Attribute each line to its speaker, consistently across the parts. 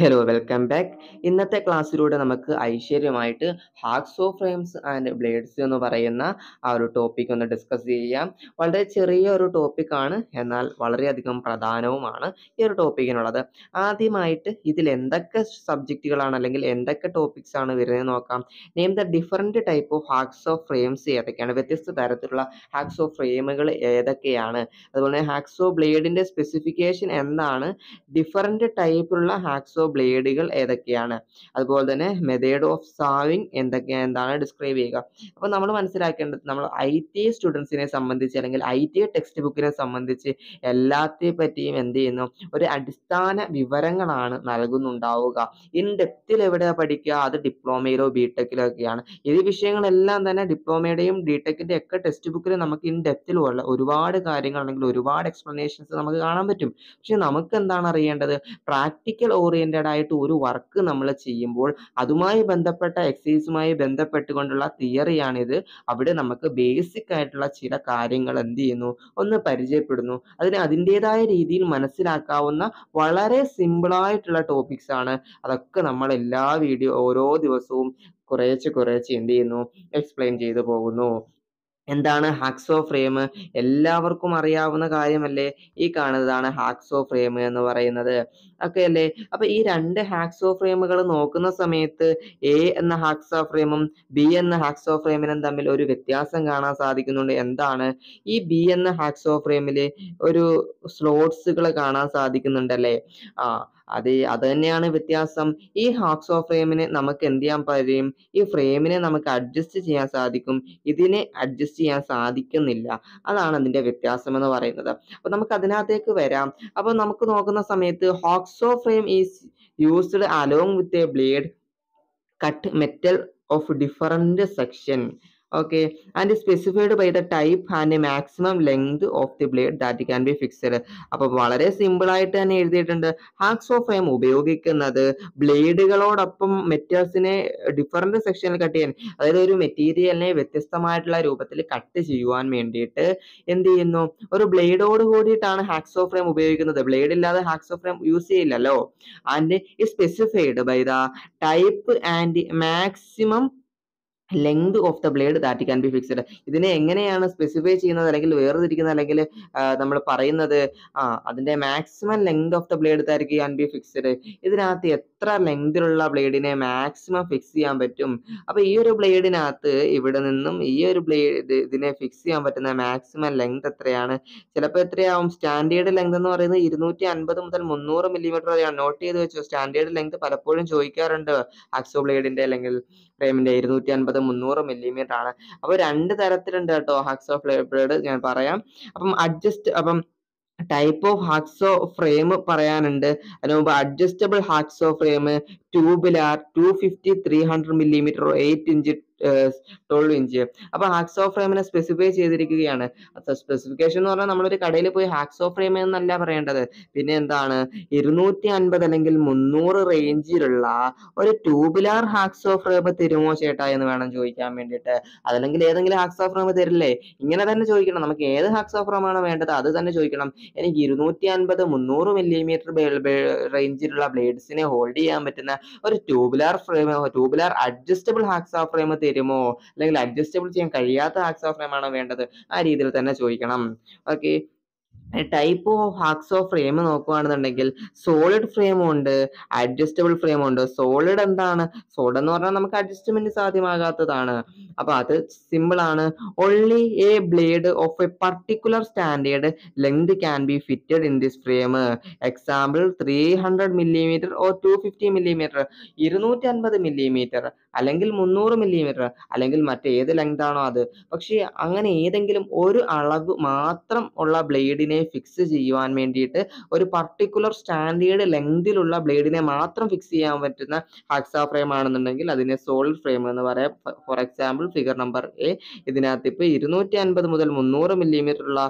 Speaker 1: Hello welcome back. ഇന്നത്തെ ക്ലാസ്സിലൂടെ നമുക്ക് ഐശ്വര്യമായിട്ട് ഹാക്സോ ഫ്രെയിംസ് ആൻഡ് ബ്ലേഡ്സ് എന്ന് പറയുന്ന ആ ഒരു ടോപ്പിക് ഒന്ന് ഡിസ്കസ് ചെയ്യാം. വളരെ ചെറിയ ഒരു ടോപ്പിക്കാണ്, എന്നാൽ വളരെയധികം പ്രധാനവുമാണ് ഈ ഒരു ടോപ്പിക്കിനുള്ളത്. ആദ്യമായിട്ട് ഇതിൽ എന്തൊക്കെ സബ്ജക്റ്റുകളാണ് അല്ലെങ്കിൽ എന്തൊക്കെ ടോപ്പിക്സ് ആണ് വരുന്നത് നോക്കാം. Name the different type of hacksaw frames ഏതൊക്കെയാണ്, വ്യത്യസ്ത തരത്തിലുള്ള ഹാക്സോ ഫ്രെയിമുകൾ ഏതൊക്കെയാണ്, അതുപോലെ ഹാക്സോ ബ്ലേഡിൻ്റെ സ്പെസിഫിക്കേഷൻ എന്താണ്, ഡിഫറെൻറ്റ് ടൈപ്പിലുള്ള ഹാക്സോ ബ്ലേഡുകൾ ഏതൊക്കെയാണ്, അതുപോലെ തന്നെ മെത്തേഡ് ഓഫ് സാവിങ് എന്താണ് ഡിസ്ക്രൈബ് ചെയ്യുക. അപ്പോൾ നമ്മൾ മനസ്സിലാക്കേണ്ടത്, നമ്മൾ IT സ്റ്റുഡൻസിനെ സംബന്ധിച്ച് അല്ലെങ്കിൽ IT ടെക്സ്റ്റ് ബുക്കിനെ സംബന്ധിച്ച് എല്ലാത്തെ പറ്റിയും എന്ത് ചെയ്യുന്നു, ഒരു അടിസ്ഥാന വിവരങ്ങളാണ് നൽകുന്നുണ്ടാവുക. ഇൻ ഡെപ്തിൽ എവിടെയാണ് പഠിക്കുക, അത് ഡിപ്ലോമയിലോ ബിടെക്കിലോ ഒക്കെയാണ്. ഈ വിഷയങ്ങളെല്ലാം തന്നെ ഡിപ്ലോമയുടെയും ബിടെക്കിൻ്റെ ഒക്കെ ടെക്സ്റ്റ് ബുക്കിൽ നമുക്ക് ഇൻ ഡെപ്തിലുള്ള ഒരുപാട് കാര്യങ്ങൾ അല്ലെങ്കിൽ ഒരുപാട് എക്സ്പ്ലനേഷൻസ് നമുക്ക് കാണാൻ പറ്റും. പക്ഷെ നമുക്ക് എന്താണ് അറിയേണ്ടത്, പ്രാക്ടിക്കൽ ഓറിയന്റഡ് ആയിട്ട് ഒരു വർക്ക് നമ്മൾ ചെയ്യുമ്പോൾ അതുമായി ബന്ധപ്പെട്ട എക്സസൈസുമായി ബന്ധപ്പെട്ടുകൊണ്ടുള്ള തിയറിയാണിത്. അവിടെ നമുക്ക് ബേസിക് ആയിട്ടുള്ള ചില കാര്യങ്ങൾ എന്ത് ചെയ്യുന്നു, ഒന്ന് പരിചയപ്പെടുന്നു. അതിൻ്റെതായ രീതിയിൽ മനസ്സിലാക്കാവുന്ന വളരെ സിമ്പിളായിട്ടുള്ള ടോപ്പിക്സ് ആണ്. അതൊക്കെ നമ്മൾ എല്ലാ ഓരോ ദിവസവും കുറേശ്ശെ എന്ത് ചെയ്യുന്നു, എക്സ്പ്ലെയിൻ ചെയ്തു പോകുന്നു. എന്താണ് ഹാക്സോ ഫ്രെയിം? എല്ലാവർക്കും അറിയാവുന്ന കാര്യമല്ലേ. ഈ കാണുന്നതാണ് ഹാക്സോ ഫ്രെയിം എന്ന് പറയുന്നത്. ഓക്കെ അല്ലേ? അപ്പൊ ഈ രണ്ട് ഹാക്സോ ഫ്രെയിമുകൾ നോക്കുന്ന സമയത്ത് എ എന്ന ഹാക്സോ ഫ്രെയിമും ബി എന്ന ഹാക്സോ ഫ്രെയിമിനും തമ്മിൽ ഒരു വ്യത്യാസം കാണാൻ സാധിക്കുന്നുണ്ട്. എന്താണ്? ഈ ബി എന്ന ഹാക്സോ ഫ്രെയിമിൽ ഒരു സ്ലോട്ട്സുകൾ കാണാൻ സാധിക്കുന്നുണ്ടല്ലേ. അത് തന്നെയാണ് വ്യത്യാസം. ഈ ഹാക്സോ ഫ്രെയിമിന് നമുക്ക് എന്ത് ചെയ്യാൻ കഴിയും, ഈ ഫ്രെയിമിനെ നമുക്ക് അഡ്ജസ്റ്റ് ചെയ്യാൻ സാധിക്കും, ഇതിനെ അഡ്ജസ്റ്റ് ചെയ്യാൻ സാധിക്കുന്നില്ല. അതാണ് അതിന്റെ വ്യത്യാസം എന്ന് പറയുന്നത്. അപ്പൊ നമുക്ക് അതിനകത്തേക്ക് വരാം. അപ്പൊ നമുക്ക് നോക്കുന്ന സമയത്ത് hacksaw frame is used along with a blade cut metal of different section, okay, and specified by the type and maximum length of the blade that can be fixed. അപ്പോൾ വളരെ സിമ്പിൾ ആയിട്ട് തന്നെ എഴുതിയിട്ടുണ്ട്. ഹാക്സോ ഫ്രെയിം ഉപയോഗിക്കുന്നത് ബ്ലേഡുകളോടൊപ്പം മെറ്റൽസിനെ different സെക്ഷനിൽ cut ചെയ്യാൻ, അതായത് ഒരു മെറ്റീരിയലിനെ വ്യത്യസ്തമായിട്ടുള്ള രൂപത്തിൽ കട്ട് ചെയ്യുവാൻ വേണ്ടിയിട്ട് എന്ത് ചെയ്യുന്നു, ഒരു ബ്ലേഡോട് കൂടിയിട്ടാണ് ഹാക്സോ ഫ്രെയിം ഉപയോഗിക്കുന്നത്. ബ്ലേഡ് ഇല്ലാതെ ഹാക്സോ ഫ്രെയിം യൂസ് ചെയ്യില്ലല്ലോ. And specified by the type and maximum length of the blade that can be fixed. ഇതിനെ എങ്ങനെയാണ് സ്പെസിഫൈ ചെയ്യുന്നത് അല്ലെങ്കിൽ വേർതിരിക്കുന്നത് അല്ലെങ്കിൽ നമ്മൾ പറയുന്നത്, അതിന്റെ maximum length of the blade that can be fixed. ഇതിനകത്ത് എത്ര ലെങ്തിലുള്ള ബ്ലേഡിനെ മാക്സിമം ഫിക്സ് ചെയ്യാൻ പറ്റും. അപ്പൊ ഈ ഒരു ബ്ലേഡിനകത്ത് ഇവിടെ നിന്നും ഈ ഒരു ഇതിനെ ഫിക്സ് ചെയ്യാൻ പറ്റുന്ന മാക്സിമം ലെങ്ത് എത്രയാണ്? ചിലപ്പോൾ എത്രയാവും? സ്റ്റാൻഡേർഡ് ലെങ്ത് എന്ന് പറയുന്നത് 250 മുതൽ 300 മില്ലിമീറ്റർ വരെയാണ്. നോട്ട് ചെയ്ത് വെച്ചു. സ്റ്റാൻഡേർഡ് ലെങ്ത് പലപ്പോഴും ചോദിക്കാറുണ്ട് ഹാക്സോ ബ്ലേഡിന്റെ അല്ലെങ്കിൽ ഫ്രെയിമിന്റെ 250 300 മില്ലിമീറ്റർ ആണ്. അപ്പൊ രണ്ട് തരത്തിലുണ്ട് കേട്ടോ ഹാക്സോ ബ്ലേഡ്, ഞാൻ പറയാം. അപ്പം ടൈപ്പ് ഓഫ് ഹാക്സോ ഫ്രെയിം പറയാനുണ്ട്. അതിന് മുമ്പ് adjustable hacksaw frame, tubular, 250 300 millimetre, 8 inch 12 inch. അപ്പൊ ഹാക്സോ ഫ്രെയിമിനെ സ്പെസിഫൈ ചെയ്തിരിക്കുകയാണ്. സ്പെസിഫിക്കേഷൻ എന്ന് പറഞ്ഞാൽ നമ്മളൊരു കടയിൽ പോയി ഹാക്സോ ഫ്രെയിം എന്നല്ല പറയേണ്ടത്. പിന്നെ എന്താണ്, 250 അല്ലെങ്കിൽ 300 റേഞ്ചിലുള്ള ഒരു ട്യൂബുലാർ ഹാക്സോ ഫ്രെയിം തരുമോ ചേട്ടാ എന്ന് വേണം ചോദിക്കാൻ വേണ്ടിയിട്ട്. അതല്ലെങ്കിൽ ഏതെങ്കിലും ഹാക്സോ ഫ്രെയിം തരില്ലേ, ഇങ്ങനെ തന്നെ ചോദിക്കണം. നമുക്ക് ഏത് ഹാക്സോ ഫ്രെയിം ആണ് വേണ്ടത് അത് തന്നെ ചോദിക്കണം. എനിക്ക് 250 300 മില്ലിമീറ്റർ റേഞ്ചിലുള്ള ബ്ലേഡ്സിനെ ഹോൾഡ് ചെയ്യാൻ പറ്റുന്ന ഒരു tubular frame, tubular adjustable hacksaw frame തരുമോ, അല്ലെങ്കിൽ അഡ്ജസ്റ്റബിൾ ചെയ്യാൻ കഴിയാത്ത ഹാക്സോ ഫ്രെയിം ആണോ വേണ്ടത്, ആ രീതിയിൽ തന്നെ ചോദിക്കണം. Okay. Type of hacksaw frame നോക്കുകയാണെന്നുണ്ടെങ്കിൽ സോളിഡ് ഫ്രെയിമും ഉണ്ട്, അഡ്ജസ്റ്റബിൾ ഫ്രെയിമും ഉണ്ട്. സോളിഡ് എന്താണ്? സോളിഡ് എന്ന് പറഞ്ഞാൽ നമുക്ക് അഡ്ജസ്റ്റ്മെന്റ് സാധ്യമാകാത്തതാണ്. അപ്പൊ അത് സിമ്പിൾ ആണ്. Only a blade of a particular standard length can be fitted in this frame. Example 300 millimetre or 250 millimetre. 250 millimetre അല്ലെങ്കിൽ 300 മില്ലിമീറ്റർ അല്ലെങ്കിൽ മറ്റേത് ലെങ്ത് ആണോ അത്. പക്ഷേ അങ്ങനെ ഏതെങ്കിലും ഒരു അളവ് മാത്രം ഉള്ള ബ്ലേഡിനെ ഫിക്സ് ചെയ്യുവാൻ വേണ്ടിയിട്ട്, ഒരു പർട്ടിക്കുലർ സ്റ്റാൻഡേർഡ് ലെങ്തിലുള്ള ബ്ലേഡിനെ മാത്രം ഫിക്സ് ചെയ്യാൻ പറ്റുന്ന ഹാക്സോ ഫ്രെയിം ആണെന്നുണ്ടെങ്കിൽ അതിനെ സോളിഡ് ഫ്രെയിം എന്ന് പറയാം. For example figure number A. ഇതിനകത്ത് ഇപ്പൊ 250 മുതൽ 300 മില്ലിമീറ്റർ ഉള്ള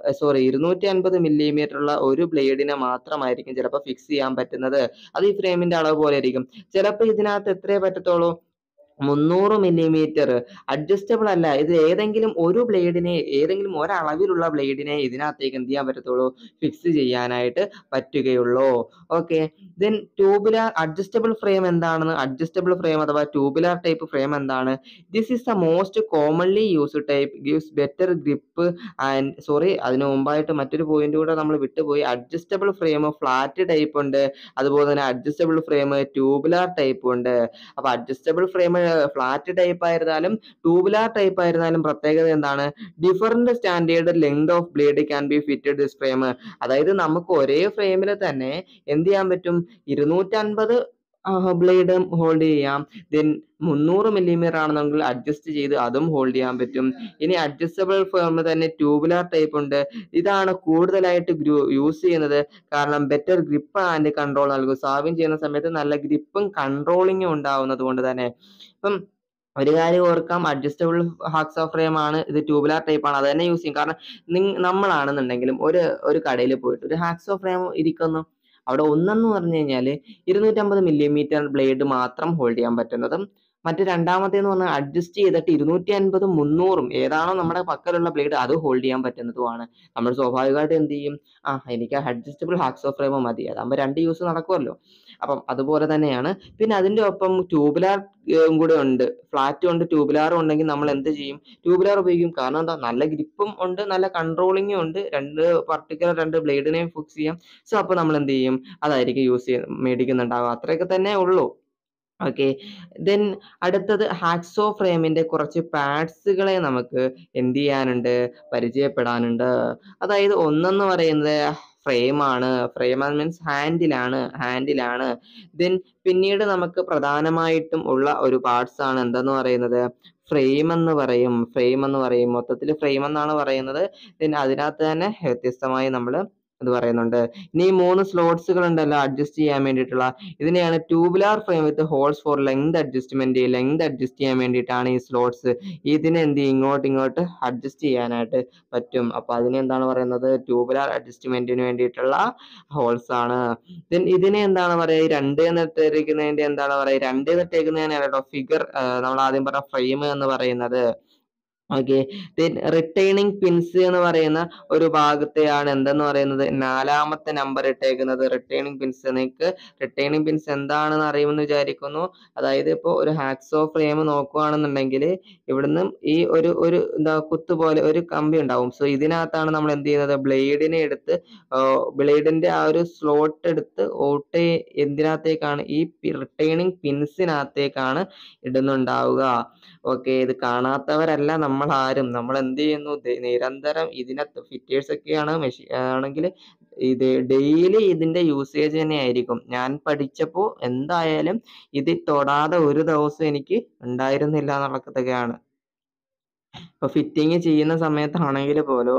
Speaker 1: 250 മില്ലിമീറ്റർ ഉള്ള ഒരു ബ്ലേഡിനെ മാത്രമായിരിക്കും ചിലപ്പോൾ ഫിക്സ് ചെയ്യാൻ പറ്റുന്നത്. അത് ഈ ഫ്രെയിമിന്റെ അളവ് പോലെ ആയിരിക്കും. ചിലപ്പോൾ ഇതിനകത്ത് എത്രയേ പറ്റത്തുള്ളൂ, 300 മില്ലിമീറ്റർ അഡ്ജസ്റ്റബിൾ അല്ല. ഇത് ഏതെങ്കിലും ഒരു ബ്ലേഡിനെ, ഏതെങ്കിലും ഒരളവിലുള്ള ബ്ലേഡിനെ ഇതിനകത്തേക്ക് എന്ത് ചെയ്യാൻ പറ്റത്തുള്ളൂ, ഫിക്സ് ചെയ്യാനായിട്ട് പറ്റുകയുള്ളൂ. Okay. Then tubular adjustable frame എന്താണെന്ന്, അഡ്ജസ്റ്റബിൾ ഫ്രെയിം അഥവാ ട്യൂബുലാർ ടൈപ്പ് ഫ്രെയിം എന്താണ്? This is the most commonly used type, gives better grip and അതിന് മുമ്പായിട്ട് മറ്റൊരു പോയിന്റ് കൂടെ നമ്മൾ വിട്ടുപോയി. അഡ്ജസ്റ്റബിൾ ഫ്രെയിം ഫ്ലാറ്റ് ടൈപ്പ് ഉണ്ട്, അതുപോലെ തന്നെ അഡ്ജസ്റ്റബിൾ ഫ്രെയിം ട്യൂബുലാർ ടൈപ്പ് ഉണ്ട്. അപ്പൊ അഡ്ജസ്റ്റബിൾ ഫ്രെയിം ഫ്ലാറ്റ് ടൈപ്പ് ആയിരുന്നാലും ട്യൂബുലാർ ടൈപ്പ് ആയിരുന്നാലും പ്രത്യേകത എന്താണ്? Different standard length of blade can be fitted this frame. അതായത് നമുക്ക് ഒരേ ഫ്രെയിമിൽ തന്നെ എന്ത് ചെയ്യാൻ പറ്റും, 250 ബ്ലേഡ് ഹോൾഡ് ചെയ്യാം. ദെൻ 300 മില്ലിമീറ്റർ ആണെന്നെങ്കിൽ അഡ്ജസ്റ്റ് ചെയ്ത് അതും ഹോൾഡ് ചെയ്യാൻ പറ്റും. ഇനി അഡ്ജസ്റ്റബിൾ ഫ്രെയിം തന്നെ ട്യൂബുലാർ ടൈപ്പ് ഉണ്ട്. ഇതാണ് കൂടുതലായിട്ട് യൂസ് ചെയ്യുന്നത്, കാരണം ബെറ്റർ ഗ്രിപ്പ് ആൻഡ് കൺട്രോൾ നൽകും. സാവിങ് ചെയ്യുന്ന സമയത്ത് നല്ല ഗ്രിപ്പും കൺട്രോളിങ്ങും ഉണ്ടാവുന്നത് കൊണ്ട് തന്നെ. ഇപ്പം ഒരു കാര്യം ഓർക്കാം, അഡ്ജസ്റ്റബിൾ ഹാക്സോ ഫ്രെയിം ആണ്, ഇത് ട്യൂബുലാർ ടൈപ്പ് ആണ്, അത് തന്നെ യൂസ് ചെയ്യും. കാരണം നമ്മളാണെന്നുണ്ടെങ്കിലും ഒരു കടയിൽ പോയിട്ട് ഒരു ഹാക്സോ ഫ്രെയിം ഇരിക്കുന്നു, അവിടെ ഒന്നെന്ന് പറഞ്ഞു കഴിഞ്ഞാൽ 250 മില്ലിമീറ്റർ ബ്ലേഡ് മാത്രം ഹോൾഡ് ചെയ്യാൻ പറ്റുന്നതും, മറ്റ് രണ്ടാമത്തേന്ന് പറഞ്ഞാൽ അഡ്ജസ്റ്റ് ചെയ്തിട്ട് 250 300 ഏതാണോ നമ്മുടെ പക്കലുള്ള ബ്ലേഡ് അത് ഹോൾഡ് ചെയ്യാൻ പറ്റുന്നതുമാണ്. നമ്മൾ സ്വാഭാവികമായിട്ട് എന്ത് ചെയ്യും, എനിക്ക് അഡ്ജസ്റ്റബിൾ ഹാക്സോ ഫ്രെയിം മതി, അതാകുമ്പോൾ 2 യൂസ് നടക്കുമല്ലോ. അപ്പം അതുപോലെ തന്നെയാണ്. പിന്നെ അതിന്റെ ഒപ്പം ട്യൂബുലാർ കൂടെ ഉണ്ട്, ഫ്ലാറ്റും ഉണ്ട് ട്യൂബുലാറും ഉണ്ടെങ്കിൽ നമ്മൾ എന്ത് ചെയ്യും, ട്യൂബുലാർ ഉപയോഗിക്കും. കാരണം എന്താ, നല്ല ഗ്രിപ്പും ഉണ്ട്, നല്ല കൺട്രോളിങ്ങും ഉണ്ട്, രണ്ട് ബ്ലേഡിനെയും ഫിക്സ് ചെയ്യാം. സോ അപ്പൊ നമ്മൾ എന്ത് ചെയ്യും, അതായിരിക്കും മേടിക്കുന്നുണ്ടാവുക. അത്രയൊക്കെ തന്നെ ഉള്ളൂ. ഓക്കെ. ദെൻ അടുത്തത് ഹാക്സോ ഫ്രെയിമിന്റെ കുറച്ച് പാർട്സുകളെ നമുക്ക് എന്ത് ചെയ്യാനുണ്ട്, പരിചയപ്പെടാനുണ്ട്. അതായത് ഒന്നെന്ന് പറയുന്നത് ഫ്രെയിമാണ്, ഫ്രെയിം മീൻസ് ഹാൻഡിലാണ്. ദെൻ പിന്നീട് നമുക്ക് പ്രധാനമായിട്ടും ഉള്ള ഒരു പാർട്സ് ആണ് എന്തെന്ന് പറയുന്നത്, ഫ്രെയിം എന്ന് പറയും. മൊത്തത്തിൽ ഫ്രെയിം എന്നാണ് പറയുന്നത്. ദെൻ അതിനകത്ത് തന്നെ വ്യത്യസ്തമായി നമ്മൾ ഇത് പറയുന്നുണ്ട്. ഇനി 3 സ്ലോട്ട്സുകൾ ഉണ്ടല്ലോ അഡ്ജസ്റ്റ് ചെയ്യാൻ വേണ്ടിയിട്ടുള്ള, ഇതിനെയാണ് tubular frame with holes for length adjust ചെയ്യാൻ വേണ്ടിയിട്ടാണ് ഈ സ്ലോട്ട്സ്. ഇതിനെ എന്ത് ചെയ്യും, ഇങ്ങോട്ട് അഡ്ജസ്റ്റ് ചെയ്യാനായിട്ട് പറ്റും. അപ്പൊ അതിനെ എന്താണ് പറയുന്നത്, ട്യൂബുലാർ അഡ്ജസ്റ്റ്മെന്റിന് വേണ്ടിയിട്ടുള്ള ഹോൾസ് ആണ്. ദെൻ ഇതിനെ എന്താണ് പറയുക, രണ്ട് എന്നിട്ടേക്കുന്നതിനാണ് ഫിഗർ നമ്മൾ ആദ്യം പറഞ്ഞ ഫ്രെയിം എന്ന് പറയുന്നത്. ഓക്കെ. റിട്ടേണിംഗ് പിൻസ് എന്ന് പറയുന്ന ഒരു ഭാഗത്തെയാണ് എന്തെന്ന് പറയുന്നത്, 4ാമത്തെ നമ്പർ ഇട്ടേക്കുന്നത്. റിട്ടേണിംഗ് പിൻസ് എന്താണെന്ന് അറിയുമെന്ന് വിചാരിക്കുന്നു. അതായത് ഇപ്പോൾ ഒരു ഹാക്സോ ഫ്രെയിം നോക്കുകയാണെന്നുണ്ടെങ്കിൽ ഇവിടുന്ന് ഈ ഒരു എന്താ കുത്ത് പോലെ ഒരു കമ്പി ഉണ്ടാവും. സോ ഇതിനകത്താണ് നമ്മൾ എന്ത് ചെയ്യുന്നത്, ബ്ലേഡിന്റെ ആ ഒരു സ്ലോട്ട് എടുത്ത് എന്തിനകത്തേക്കാണ്, ഈ റിട്ടേണിംഗ് പിൻസിനകത്തേക്കാണ് ഇടുന്നുണ്ടാവുക. ഓക്കെ. ഇത് കാണാത്തവരല്ല നമ്മൾ ആരും. നമ്മൾ എന്ത് ചെയ്യുന്നു, നിരന്തരം ഇതിനകത്ത് ഫിറ്റേഴ്സ് ഒക്കെയാണ് ആണെങ്കിൽ ഇത് ഡെയിലി ഇതിന്റെ യൂസേജ് തന്നെ ആയിരിക്കും. ഞാൻ പഠിച്ചപ്പോൾ എന്തായാലും ഇത് തൊടാതെ ഒരു ദിവസം എനിക്ക് ഉണ്ടായിരുന്നില്ല എന്നുള്ളതൊക്കെയാണ്. ഇപ്പൊ ഫിറ്റിങ് ചെയ്യുന്ന സമയത്താണെങ്കിൽ പോലും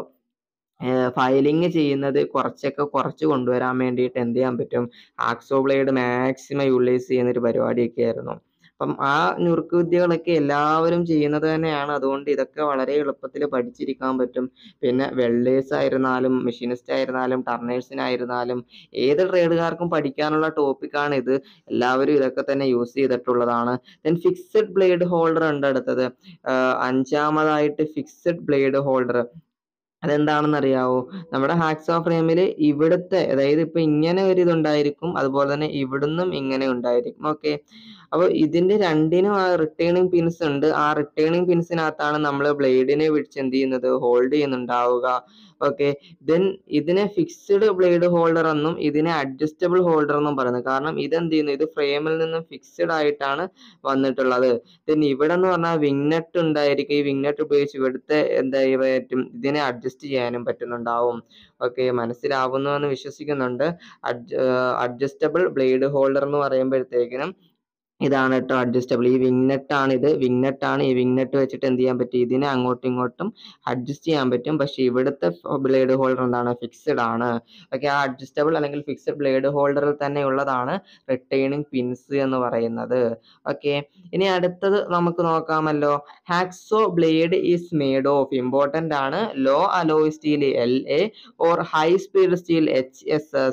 Speaker 1: ഫയലിംഗ് ചെയ്യുന്നത് കുറച്ച് കൊണ്ടുവരാൻ വേണ്ടിയിട്ട് എന്ത് ചെയ്യാൻ പറ്റും, ആക്സോ ബ്ലേഡ് മാക്സിമം യൂട്ടിലൈസ് ചെയ്യുന്ന ഒരു പരിപാടിയൊക്കെ ആയിരുന്നു. അപ്പം ആ നുറുക്ക് വിദ്യകളൊക്കെ എല്ലാവരും ചെയ്യുന്നത് തന്നെയാണ്. അതുകൊണ്ട് ഇതൊക്കെ വളരെ എളുപ്പത്തിൽ പഠിച്ചിരിക്കാൻ പറ്റും. പിന്നെ വെൽഡേഴ്സ് ആയിരുന്നാലും മെഷീനിസ്റ്റ് ആയിരുന്നാലും ടർണേഴ്സിനായിരുന്നാലും ഏത് ട്രേഡുകാർക്കും പഠിക്കാനുള്ള ടോപ്പിക്കാണ് ഇത്. എല്ലാവരും ഇതൊക്കെ തന്നെ യൂസ് ചെയ്തിട്ടുള്ളതാണ്. ദെൻ ഫിക്സഡ് ബ്ലേഡ് ഹോൾഡർ ഉണ്ട് അടുത്തത്. 5ാമതായിട്ട് ഫിക്സഡ് ബ്ലേഡ് ഹോൾഡർ. അതെന്താണെന്ന് അറിയാവോ, നമ്മുടെ ഹാക്സോ ഫ്രെയിമിൽ ഇവിടുത്തെ, അതായത് ഇപ്പൊ ഇങ്ങനെ ഒരു ഇതുണ്ടായിരിക്കും, അതുപോലെ തന്നെ ഇവിടുന്നും ഇങ്ങനെ ഉണ്ടായിരിക്കും. ഓക്കെ. അപ്പോൾ ഇതിന്റെ രണ്ടിനും ആ റിട്ടേണിംഗ് പിൻസ് ഉണ്ട്. ആ റിട്ടേണിംഗ് പിൻസിനകത്താണ് നമ്മൾ ബ്ലേഡിനെ പിടിച്ച് എന്ത് ചെയ്യുന്നത്, ഹോൾഡ് ചെയ്യുന്നുണ്ടാവുക. ഓക്കെ. ദെൻ ഇതിനെ ഫിക്സ്ഡ് ബ്ലേഡ് ഹോൾഡർ എന്നും ഇതിനെ അഡ്ജസ്റ്റബിൾ ഹോൾഡർ എന്നും പറയുന്നത്. കാരണം ഇതെന്ത് ചെയ്യുന്നു, ഇത് ഫ്രെയിമിൽ നിന്നും ഫിക്സ്ഡ് ആയിട്ടാണ് വന്നിട്ടുള്ളത്. ദെൻ ഇവിടെ എന്ന് പറഞ്ഞാൽ വിങ്നെറ്റ് ഉണ്ടായിരിക്കും. ഈ വിങ്നെറ്റ് ഉപയോഗിച്ച് ഇവിടുത്തെ പറ്റും, ഇതിനെ അഡ്ജസ്റ്റ് ചെയ്യാനും പറ്റുന്നുണ്ടാവും. ഓക്കെ. മനസ്സിലാവുന്നു എന്ന് വിശ്വസിക്കുന്നുണ്ട്. അഡ്ജസ്റ്റബിൾ ബ്ലേഡ് ഹോൾഡർ എന്ന് പറയുമ്പോഴത്തേക്കിനും ഇതാണ് കേട്ടോ അഡ്ജസ്റ്റബിൾ. ഈ വിങ്നെറ്റ് ആണ്. ഈ വിങ്നെറ്റ് വെച്ചിട്ട് എന്ത് ചെയ്യാൻ പറ്റും, ഇതിനെ അങ്ങോട്ടും ഇങ്ങോട്ടും അഡ്ജസ്റ്റ് ചെയ്യാൻ പറ്റും. പക്ഷെ ഇവിടുത്തെ ബ്ലേഡ് ഹോൾഡർ എന്താണ്, ഫിക്സ്ഡ് ആണ്. ഓക്കെ. ആ അഡ്ജസ്റ്റബിൾ അല്ലെങ്കിൽ ഫിക്സ്ഡ് ബ്ലേഡ് ഹോൾഡറിൽ തന്നെ ഉള്ളതാണ് റിട്ടേണിംഗ് പിൻസ് എന്ന് പറയുന്നത്. ഓക്കെ. ഇനി അടുത്തത് നമുക്ക് നോക്കാമല്ലോ. Hacksaw blade is made of, important ആണ്, low alloy steel LA or high speed steel HSS.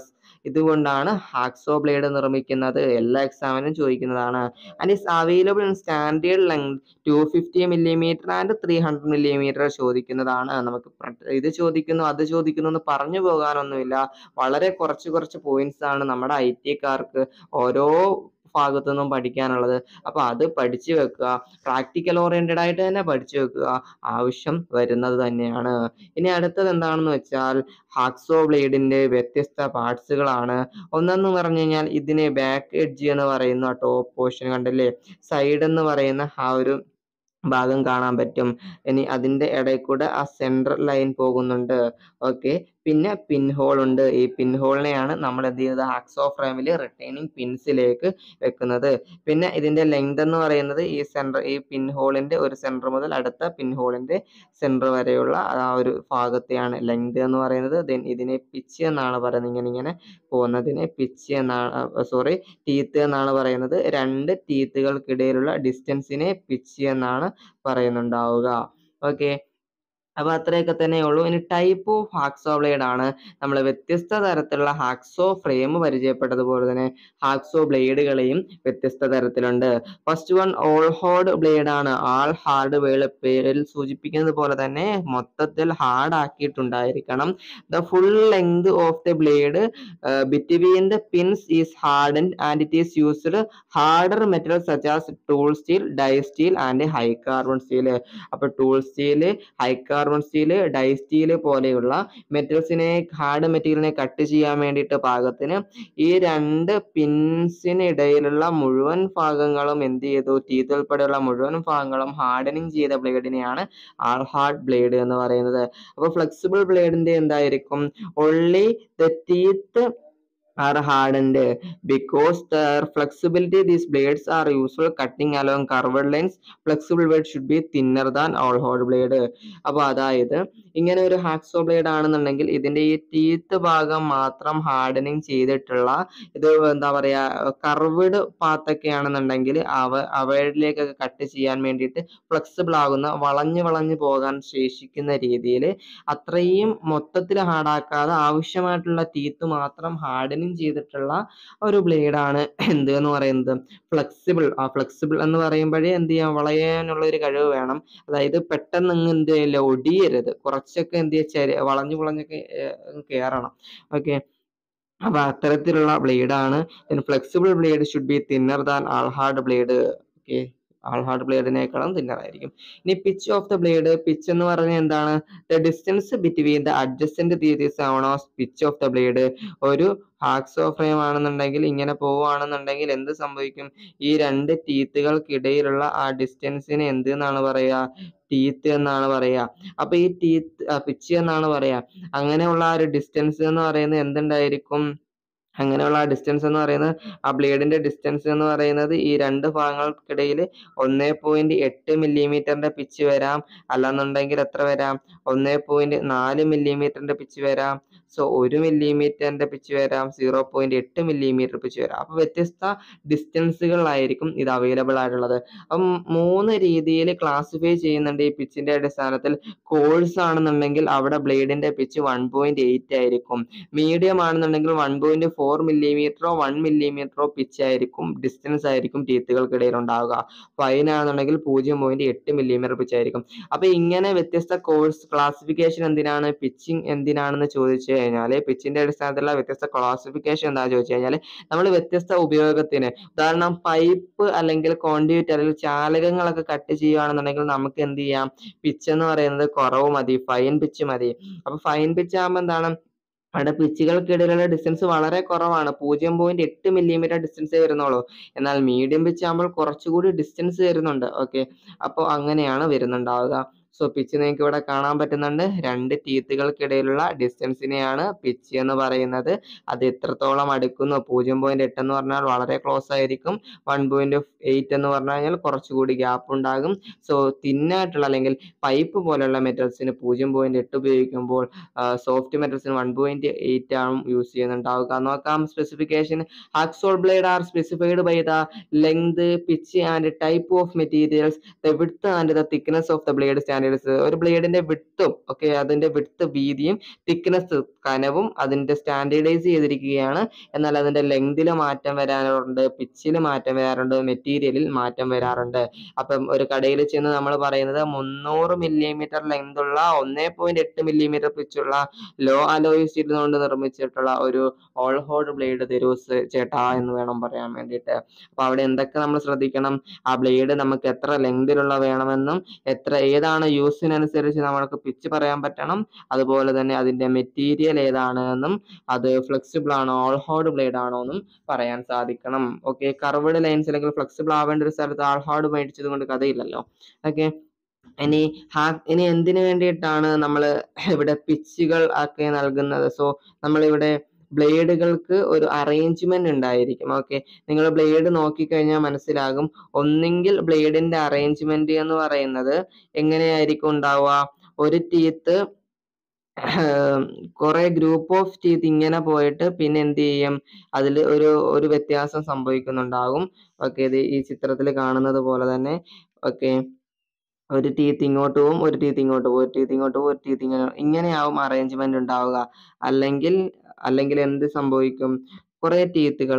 Speaker 1: ഇതുകൊണ്ടാണ് ഹാക്സോ ബ്ലേഡ് നിർമ്മിക്കുന്നത്. എല്ലാ എക്സാമിനും ചോദിക്കുന്നതാണ്. And is available in standard length 250 millimeter and 300 millimeter ചോദിക്കുന്നതാണ്. നമുക്ക് ഇത് ചോദിക്കുന്നു അത് ചോദിക്കുന്നു എന്ന് പറഞ്ഞു പോകാനൊന്നുമില്ല. വളരെ കുറച്ച് പോയിന്റ്സ് ആണ് നമ്മുടെ IT-കാർക്ക് ഓരോ ഭാഗത്തു നിന്നും പഠിക്കാനുള്ളത്. അപ്പൊ അത് പഠിച്ചു വെക്കുക, പ്രാക്ടിക്കൽ ഓറിയന്റഡ് ആയിട്ട് തന്നെ പഠിച്ചു വെക്കുക, ആവശ്യം വരുന്നത് തന്നെയാണ്. ഇനി അടുത്തത് എന്താണെന്ന് വെച്ചാൽ ഹാക്സോ ബ്ലേഡിന്റെ വ്യത്യസ്ത പാർട്സുകളാണ്. ഒന്നെന്ന് പറഞ്ഞു കഴിഞ്ഞാൽ ഇതിന് ബാക്ക് എഡ്ജ് എന്ന് പറയുന്ന ടോപ്പ് പോർഷൻ കണ്ടല്ലേ, സൈഡ് എന്ന് പറയുന്ന ആ ഒരു ഭാഗം കാണാൻ പറ്റും. ഇനി അതിന്റെ ഇടയിൽ കൂടെ ആ സെൻട്രൽ ലൈൻ പോകുന്നുണ്ട്. ഓക്കെ, പിന്നെ പിൻ ഹോൾ ഉണ്ട്. ഈ പിൻ ഹോളിനെയാണ് നമ്മൾ എന്ത് ചെയ്യുന്നത്, ഹാക്സോ ഫ്രെയിമിൽ റിട്ടൈനിങ് പിൻസിലേക്ക് വെക്കുന്നത്. പിന്നെ ഇതിന്റെ ലെങ്ത് എന്ന് പറയുന്നത് ഈ പിൻ ഹോളിന്റെ ഒരു സെന്റർ മുതൽ അടുത്ത പിൻ ഹോളിന്റെ സെന്റർ വരെയുള്ള ആ ഒരു ഭാഗത്തെയാണ് ലെങ്ത് എന്ന് പറയുന്നത്. ഇതിനെ പിച്ച് എന്നാണ് പറയുന്നത്. ഇങ്ങനെ പോകുന്നതിനെ പിച്ച് എന്നാണ്, ടീത്ത് എന്നാണ് പറയുന്നത്. രണ്ട് ടീത്തുകൾക്കിടയിലുള്ള ഡിസ്റ്റൻസിനെ പിച്ച് എന്നാണ് പറയുന്നുണ്ടാവുക. ഓക്കെ, അപ്പൊ അത്രയൊക്കെ തന്നെ ഉള്ളൂ. ഇനി ടൈപ്പ് ഓഫ് ഹാക്സോ ബ്ലേഡ് ആണ്. നമ്മൾ വ്യത്യസ്ത തരത്തിലുള്ള ഹാക്സോ ഫ്രെയിം പരിചയപ്പെട്ടതുപോലെ തന്നെ ഹാക്സോ ബ്ലേഡുകളെയും വ്യത്യസ്ത തരത്തിലുണ്ട്. First one all hard blade ആണ്. ആൾ ഹാർഡ് പേരിൽ സൂചിപ്പിക്കുന്നത് പോലെ തന്നെ മൊത്തത്തിൽ ഹാർഡ് ആക്കിയിട്ടുണ്ടായിരിക്കണം. The full length of the blade between the pins is hardened and it is used harder metal such as tool steel, die steel and high carbon steel. അപ്പൊ tool steel, high carbon steel, die steel പോലെയുള്ള മെറ്റൽസിനെ, hard മെറ്റീരിയലിനെ cut ചെയ്യാൻ വേണ്ടിയിട്ട് പാകത്തിന് ഈ രണ്ട് പിൻസിനിടയിലുള്ള മുഴുവൻ ഭാഗങ്ങളും എന്ത് ചെയ്തു, ടീത്ത് ഉൾപ്പെടെയുള്ള മുഴുവൻ ഭാഗങ്ങളും ഹാർഡനിങ് ചെയ്ത ബ്ലേഡിനെയാണ് ആൾ ഹാർഡ് ബ്ലേഡ് എന്ന് പറയുന്നത്. അപ്പൊ ഫ്ലെക്സിബിൾ ബ്ലേഡിന്റെ എന്തായിരിക്കും, only the teeth are hardened because their flexibility. These blades are useful cutting along curved lines. Flexible blade should be thinner than all hard blade. അപ്പൊ അതായത് ഇങ്ങനെ ഒരു ഹാക്സോ ബ്ലേഡ് ആണെന്നുണ്ടെങ്കിൽ ഇതിന്റെ ഈ ടീത്ത് ഭാഗം മാത്രം ഹാർഡനിങ് ചെയ്തിട്ടുള്ള, ഇത് എന്താ പറയാ, കർവ്ഡ് പാത്തൊക്കെ ആണെന്നുണ്ടെങ്കിൽ അവയിലേക്കൊക്കെ കട്ട് ചെയ്യാൻ വേണ്ടിയിട്ട് ഫ്ലെക്സിബിൾ ആകുന്ന, വളഞ്ഞു പോകാൻ ശേഷിക്കുന്ന രീതിയിൽ അത്രയും മൊത്തത്തിൽ ഹാർഡാക്കാതെ ആവശ്യമായിട്ടുള്ള ടീത്ത് മാത്രം ഹാർഡനിങ് ചെയ്തിട്ടുള്ള ഒരു ബ്ലേഡാണ് എന്ത് എന്ന് പറയുന്നത്, ഫ്ലെക്സിബിൾ. ആ ഫ്ലെക്സിബിൾ എന്ന് പറയുമ്പോഴേ എന്ത് ചെയ്യാം, വളയാനുള്ള ഒരു കഴിവ് വേണം. അതായത് പെട്ടെന്ന് എന്ത് ചെയ്യില്ല, ഒടിയരുത്, കുറച്ചൊക്കെ എന്ത് ചെയ്യാ, വളഞ്ഞൊക്കെ കയറണം. ഓക്കെ, അപ്പൊ അത്തരത്തിലുള്ള ബ്ലേഡാണ്. Flexible blade should be thinner than all hard blade. Okay, all hard ബ്ലേഡിനേക്കാളും തിന്നർ ആയിരിക്കും. ഇനി pitch of the blade. Pitch എന്ന് പറഞ്ഞാൽ എന്താണ്, the distance between the adjacent teeth is known as pitch of the blade. ഒരു hacksaw frame ആണെന്നുണ്ടെങ്കിൽ ഇങ്ങനെ പോവുകയാണെന്നുണ്ടെങ്കിൽ എന്ത് സംഭവിക്കും, ഈ രണ്ട് ടീത്തുകൾക്കിടയിലുള്ള ആ ഡിസ്റ്റൻസിന് എന്ത് എന്നാണ് പറയുക, ടീത്ത് എന്നാണ് പറയുക. അപ്പൊ ഈ ടീത്ത് പിച്ച് എന്നാണ് പറയുക. അങ്ങനെയുള്ള ആ ഒരു ഡിസ്റ്റൻസ് എന്ന് പറയുന്നത് എന്തുണ്ടായിരിക്കും, അങ്ങനെയുള്ള ആ ഡിസ്റ്റൻസ് എന്ന് പറയുന്നത്, ആ ബ്ലേഡിന്റെ ഡിസ്റ്റൻസ് എന്ന് പറയുന്നത് ഈ രണ്ട് ഭാഗങ്ങൾക്കിടയിൽ 1.8 മില്ലിമീറ്ററിന്റെ പിച്ച് വരാം. അല്ലാന്നുണ്ടെങ്കിൽ എത്ര വരാം, 1.4 മില്ലിമീറ്ററിന്റെ പിച്ച് വരാം. സോ 1 മില്ലിമീറ്ററിന്റെ പിച്ച് വരാം, 0.8 മില്ലിമീറ്റർ പിച്ച് വരാം. അപ്പൊ വ്യത്യസ്ത ഡിസ്റ്റൻസുകളിലായിരിക്കും ഇത് അവൈലബിൾ ആയിട്ടുള്ളത്. അപ്പം 3 രീതിയിൽ ക്ലാസിഫൈ ചെയ്യുന്നുണ്ട് ഈ പിച്ചിന്റെ അടിസ്ഥാനത്തിൽ. കോഴ്സ് ആണെന്നുണ്ടെങ്കിൽ അവിടെ ബ്ലേഡിന്റെ പിച്ച് 1.8 ആയിരിക്കും. മീഡിയം ആണെന്നുണ്ടെങ്കിൽ 1.4 മില്ലിമീറ്ററോ 1 മില്ലിമീറ്ററോ പിച്ച് ആയിരിക്കും, ഡിസ്റ്റൻസ് ആയിരിക്കും ടീത്തുകൾക്കിടയിൽ ഉണ്ടാവുക. ഫൈൻ ആണെന്നുണ്ടെങ്കിൽ 0.8 മില്ലിമീറ്റർ പിച്ച് ആയിരിക്കും. അപ്പൊ ഇങ്ങനെ വ്യത്യസ്ത കോഴ്സ് ക്ലാസിഫിക്കേഷൻ എന്തിനാണ്, പിച്ചിങ് എന്തിനാണെന്ന് ചോദിച്ചു കഴിഞ്ഞാൽ, പിച്ചിന്റെ അടിസ്ഥാനത്തിലുള്ള വ്യത്യസ്ത ക്ലാസിഫിക്കേഷൻ എന്താണെന്ന് ചോദിച്ചു കഴിഞ്ഞാൽ, നമ്മൾ വ്യത്യസ്ത ഉപയോഗത്തിന്, ഉദാഹരണം പൈപ്പ് അല്ലെങ്കിൽ കോൺഡ്യൂറ്റ് അല്ലെങ്കിൽ ചാലകങ്ങളൊക്കെ കട്ട് ചെയ്യുകയാണെന്നുണ്ടെങ്കിൽ നമുക്ക് എന്ത് ചെയ്യാം, പിച്ച് എന്ന് പറയുന്നത് കുറവ് മതി, ഫൈൻ പിച്ച് മതി. അപ്പൊ ഫൈൻ പിച്ച് ആകുമ്പോൾ എന്താണ്, അവിടെ പിച്ചുകൾക്കിടയിലുള്ള ഡിസ്റ്റൻസ് വളരെ കുറവാണ്, 0.8 മില്ലിമീറ്റർ ഡിസ്റ്റൻസേ വരുന്നുള്ളൂ. എന്നാൽ മീഡിയം പിച്ച് ആകുമ്പോൾ കുറച്ചുകൂടി ഡിസ്റ്റൻസ് വരുന്നുണ്ട്. ഓക്കെ, അപ്പോൾ അങ്ങനെയാണ് വരുന്നുണ്ടാവുക. സോ പിച്ച് നിങ്ങൾക്ക് ഇവിടെ കാണാൻ പറ്റുന്നുണ്ട്. രണ്ട് ടീത്തുകൾക്കിടയിലുള്ള ഡിസ്റ്റൻസിനെയാണ് പിച്ച് എന്ന് പറയുന്നത്. അത് എത്രത്തോളം അടുക്കുന്നു, 0.8 എന്ന് പറഞ്ഞാൽ വളരെ ക്ലോസ് ആയിരിക്കും, 1.8 എന്ന് പറഞ്ഞു കഴിഞ്ഞാൽ കുറച്ചുകൂടി ഗ്യാപ്പ് ഉണ്ടാകും. സോ തിന്നായിട്ടുള്ള അല്ലെങ്കിൽ പൈപ്പ് പോലെയുള്ള മെറ്റൽസിന് 0.8 ഉപയോഗിക്കുമ്പോൾ സോഫ്റ്റ് മെറ്റൽസിന് 1.8 ആണ് യൂസ് ചെയ്യുന്നുണ്ടാവുക. നോക്കാം specification. Hacksaw blade are specified by the length, pitch and type of materials, the width and the thickness of the blade stand standards ഒരു ബ്ലേഡിന്റെ വിഡ്ത്തും ഓക്കെ അതിന്റെ വിഡ്ത്ത് വീതിയും തിക്നെസ് കനവും അതിന്റെ സ്റ്റാൻഡേർഡൈസ് ചെയ്തിരിക്കുകയാണ്. എന്നാൽ അതിന്റെ ലെങ്തിൽ മാറ്റം വരാറുണ്ട്, പിച്ചിൽ മാറ്റം വരാറുണ്ട്, മെറ്റീരിയലിൽ മാറ്റം വരാറുണ്ട്. അപ്പം ഒരു കടയിൽ ചെന്ന് നമ്മൾ പറയുന്നത് 300 മില്ലിമീറ്റർ ലെങ്ത് ഉള്ള 1.8 മില്ലിമീറ്റർ പിച്ചുള്ള ലോ അലോയ് സ്റ്റീൽ കൊണ്ട് നിർമ്മിച്ചിട്ടുള്ള ഒരു ഓൾ ഹോൾ ബ്ലേഡ് തരൂ ചേട്ടാ എന്ന് വേണം പറയാൻ വേണ്ടിയിട്ട്. അപ്പൊ അവിടെ എന്തൊക്കെ നമ്മൾ ശ്രദ്ധിക്കണം, ആ ബ്ലേഡ് നമുക്ക് എത്ര ലെങ്തിലുള്ള വേണമെന്നും ഏതാണ് യൂസിനനുസരിച്ച് നമ്മൾക്ക് പിച്ച് പറയാൻ പറ്റണം, അതുപോലെ തന്നെ അതിന്റെ മെറ്റീരിയൽ ഏതാണ് എന്നും അത് ഫ്ലെക്സിബിൾ ആണോ ഓൾ ഹോർഡ് ബ്ലേഡ് ആണോ എന്നും പറയാൻ സാധിക്കണം. ഓക്കെ, കർവ്ഡ് ലൈൻസ് അല്ലെങ്കിൽ ഫ്ലെക്സിബിൾ ആവേണ്ട ഒരു സ്ഥലത്ത് ആൾ ഹാർഡ് മേടിച്ചത് കൊണ്ട് കഥയില്ലല്ലോ. ഓക്കെ, ഇനി ഇനി എന്തിനു വേണ്ടിയിട്ടാണ് നമ്മൾ ഇവിടെ പിച്ചുകൾ ഒക്കെ നൽകുന്നത്? സോ നമ്മളിവിടെ ബ്ലേഡുകൾക്ക് ഒരു അറേഞ്ച്മെന്റ് ഉണ്ടായിരിക്കും. ഓക്കെ, നിങ്ങൾ ബ്ലേഡ് നോക്കിക്കഴിഞ്ഞാൽ മനസ്സിലാകും, ഒന്നെങ്കിൽ ബ്ലേഡിന്റെ അറേഞ്ച്മെന്റ് എന്ന് പറയുന്നത് എങ്ങനെയായിരിക്കും ഉണ്ടാവുക, ഒരു ടീത്ത് കുറെ ഗ്രൂപ്പ് ഓഫ് ടീത്ത് ഇങ്ങനെ പോയിട്ട് പിന്നെ എന്ത് ചെയ്യും, അതിൽ ഒരു വ്യത്യാസം സംഭവിക്കുന്നുണ്ടാകും. ഓക്കെ, ഇത് ഈ ചിത്രത്തിൽ കാണുന്നത് പോലെ തന്നെ. ഓക്കെ, ഒരു ടീത്ത് ഇങ്ങോട്ട് പോകും, ഒരു ടീത്ത് ഇങ്ങോട്ട് പോകും, ഒരു ടീത്ത് ഇങ്ങോട്ട് പോകും, ഒരു ടീത്ത് ഇങ്ങനെയാവും അറേഞ്ച്മെന്റ് ഉണ്ടാവുക. അല്ലെങ്കിൽ എന്ത് സംഭവിക്കും, കുറെ ടീത്തുകൾ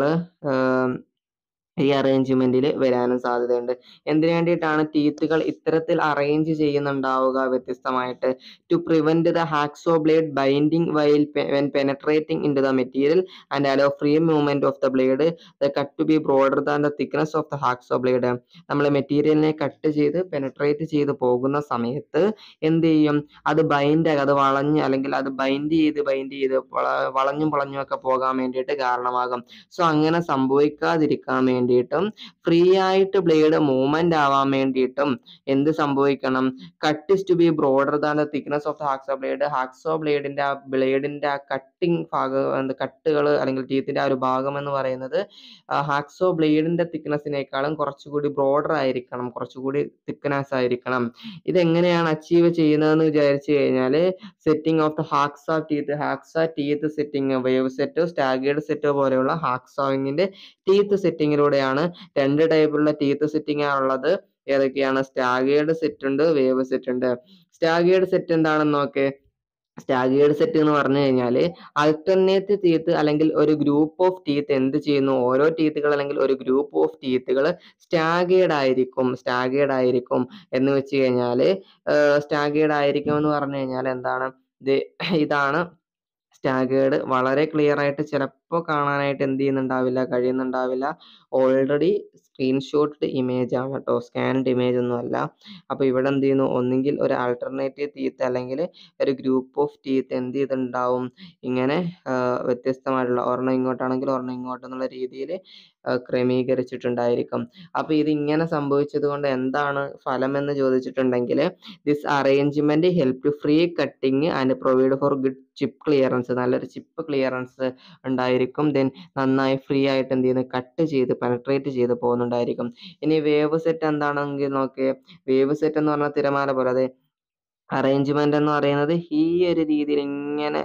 Speaker 1: ഈ അറേഞ്ച്മെന്റിൽ വരാനും സാധ്യതയുണ്ട്. എന്തിനു വേണ്ടിയിട്ടാണ് ടീത്തുകൾ ഇത്തരത്തിൽ അറേഞ്ച് ചെയ്യുന്നുണ്ടാവുക വ്യത്യസ്തമായിട്ട്? To prevent the hacksaw blade binding when penetrating in to the material and allow free movement of the blade the cut to be broader than the thickness of the hacksaw blade. നമ്മൾ മെറ്റീരിയലിനെ cut ചെയ്ത് penetrate ചെയ്ത് പോകുന്ന സമയത്ത് എന്ത് ചെയ്യും, അത് അത് വളഞ്ഞ് അല്ലെങ്കിൽ അത് ബൈൻഡ് ചെയ്ത് വളഞ്ഞും പൊളഞ്ഞും ഒക്കെ പോകാൻ വേണ്ടിയിട്ട് കാരണമാകും. സോ അങ്ങനെ സംഭവിക്കാതിരിക്കാൻ വേണ്ടിയിട്ടും ഫ്രീ ആയിട്ട് ബ്ലേഡ് മൂവ്മെന്റ് ആവാൻ വേണ്ടിയിട്ടും എന്ത് സംഭവിക്കണം, cut is to be broader than the thickness of the hacksaw blade. Hacksaw ബ്ലേഡിന്റെ ആ കട്ടിങ് ഭാഗം, കട്ടുകൾ അല്ലെങ്കിൽ ടീത്തിന്റെ ആ ഒരു ഭാഗം എന്ന് പറയുന്നത് ഹാക്സോ ബ്ലേഡിന്റെ തിക്നെസ്സിനേക്കാളും കുറച്ചുകൂടി ബ്രോഡർ ആയിരിക്കണം, കുറച്ചുകൂടി തിക്നെസ് ആയിരിക്കണം. ഇതെങ്ങനെയാണ് അച്ചീവ് ചെയ്യുന്നതെന്ന് വിചാരിച്ചു കഴിഞ്ഞാൽ setting of the hacksaw teeth setting, wave set, staggered set പോലെയുള്ള ഹാക്സോയിങ്ങിന്റെ ടീത്ത് സെറ്റിങ്ങിലൂടെയാണ്. 2 ടൈപ്പുള്ള ടീത്ത് സെറ്റിംഗ് ആണുള്ളത്. ഏതൊക്കെയാണ്? സ്റ്റാഗേർഡ് സെറ്റ് ഉണ്ട്, വേവ് സെറ്റ് ഉണ്ട്. സ്റ്റാഗേർഡ് സെറ്റ് എന്താണെന്ന് നോക്കേ. സ്റ്റാഗേർഡ് സെറ്റ് എന്ന് പറഞ്ഞു കഴിഞ്ഞാൽ അൾട്ടർനേറ്റ് ടീത്ത് അല്ലെങ്കിൽ ഒരു ഗ്രൂപ്പ് ഓഫ് ടീത്ത് എന്ത് ചെയ്യുന്നു, ഓരോ ടീത്തുകൾ അല്ലെങ്കിൽ ഒരു ഗ്രൂപ്പ് ഓഫ് ടീത്തുകൾ സ്റ്റാഗേർഡ് ആയിരിക്കും എന്ന് വെച്ച് കഴിഞ്ഞാൽ സ്റ്റാഗേർഡ് ആയിരിക്കും എന്ന് പറഞ്ഞു കഴിഞ്ഞാൽ എന്താണ്, ഇതാണ് സ്റ്റാഗേർഡ്. വളരെ ക്ലിയർ ആയിട്ട് ചിലപ്പോൾ കാണാനായിട്ട് എന്ത് കഴിയുന്നുണ്ടാവില്ല. ഓൾറെഡി സ്ക്രീൻഷോട്ട് ഇമേജ് ആണ് കേട്ടോ, സ്കാൻഡ് ഇമേജ് ഒന്നും അല്ല. അപ്പോൾ ഇവിടെ എന്ത് ചെയ്യുന്നു, ഒന്നുകിൽ ഒരു ആൾട്ടർനേറ്റീവ് ടീത്ത് അല്ലെങ്കിൽ ഒരു ഗ്രൂപ്പ് ഓഫ് ടീത്ത് എന്ത് ചെയ്തിട്ടുണ്ടാവും, ഇങ്ങനെ വ്യത്യസ്തമായിട്ടുള്ള ഒരെണ്ണം ഇങ്ങോട്ടാണെങ്കിൽ ഒരെണ്ണം ഇങ്ങോട്ട് എന്നുള്ള രീതിയിൽ ക്രമീകരിച്ചിട്ടുണ്ടായിരിക്കും. അപ്പോൾ ഇത് ഇങ്ങനെ സംഭവിച്ചത് കൊണ്ട് എന്താണ് ഫലം എന്ന് ചോദിച്ചിട്ടുണ്ടെങ്കിൽ, this arrangement help to free cutting and provide for good chip clearance. നല്ലൊരു ചിപ്പ് ക്ലിയറൻസ് ഉണ്ടായിരിക്കും. ദെൻ നന്നായി ഫ്രീ ആയിട്ട് എന്ത് ചെയ്യുന്നു, കട്ട് ചെയ്ത് പെനട്രേറ്റ് ചെയ്ത് പോകുന്നുണ്ടായിരിക്കും. ഇനി വേവ് സെറ്റ് എന്താണെങ്കിൽ നോക്കിയേ. വേവ് സെറ്റ് എന്ന് പറഞ്ഞാൽ തിരമാല പോലെ, അതെ അറേഞ്ച്മെന്റ് എന്ന് പറയുന്നത് ഈ ഒരു രീതിയിൽ ഇങ്ങനെ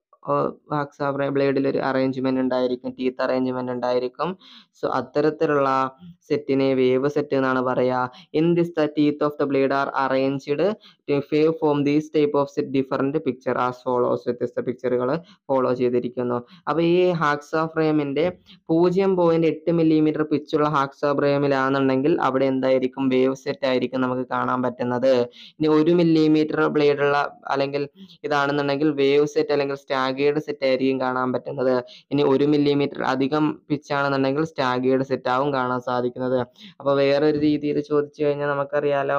Speaker 1: ബ്ലേഡിൽ ഒരു അറേഞ്ച്മെന്റ് ഉണ്ടായിരിക്കും, ടീത്ത് അറേഞ്ച്മെന്റ് ഉണ്ടായിരിക്കും. സോ അത്തരത്തിലുള്ള സെറ്റിനെ വേവ് സെറ്റ് എന്നാണ് പറയുക. In this the teeth of the blade are arranged wave form these type of set different picture as follows. വ്യത്യസ്ത പിക്ചറുകൾ ഫോളോ ചെയ്തിരിക്കുന്നു. അപ്പൊ ഈ ഹാക്സോ ഫ്രെയിമിന്റെ 0.8 മില്ലിമീറ്റർ പിച്ചുള്ള ഹാക്സോ ഫ്രെയിമിലാണെന്നുണ്ടെങ്കിൽ അവിടെ എന്തായിരിക്കും, വേവ് സെറ്റ് ആയിരിക്കും നമുക്ക് കാണാൻ പറ്റുന്നത്. ഇനി 1 മില്ലിമീറ്റർ ബ്ലേഡുള്ള അല്ലെങ്കിൽ ഇതാണെന്നുണ്ടെങ്കിൽ വേവ് സെറ്റ് അല്ലെങ്കിൽ സ്റ്റാഗേർഡ് സെറ്റ് ആയിരിക്കും കാണാൻ പറ്റുന്നത്. ഇനി 1 മില്ലിമീറ്റർ അധികം പിച്ചാണെന്നുണ്ടെങ്കിൽ സ്റ്റാഗേർഡ് സെറ്റ് ആവും കാണാൻ സാധിക്കുന്നത്. അപ്പൊ വേറൊരു രീതിയിൽ ചോദിച്ചു കഴിഞ്ഞാൽ നമുക്കറിയാലോ,